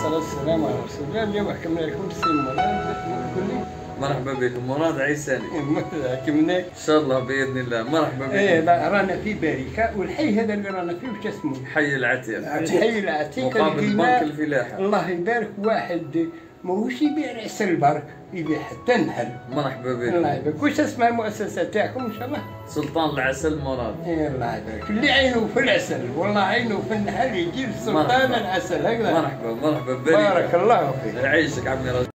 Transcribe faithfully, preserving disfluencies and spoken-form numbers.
والصلاة والسلام على رسول الله. اليوم حكمنا لكم السي مراد. كلي مرحبا بكم. مراد عيساني. حكمنا ان شاء الله باذن الله. مرحبا بكم. ايه رانا في باركة، والحي هذا اللي رانا فيه وش اسمه؟ حي العتيق. الحي العتيق مقابل بنك الفلاحة. الله يبارك. واحد ماهوش يبيع عسل البرك، يبيع حتى النحل. مرحبا بكم. الله يبارك. واش اسمها المؤسسة تاعكم ان شاء الله؟ سلطان العسل مراد. ايه الله يبارك. اللي عينه في العسل والله عينه في النحل يجيب سلطان العسل هكذا. مرحبا مرحبا. بارك الله فيك. يعيشك عمي رجل.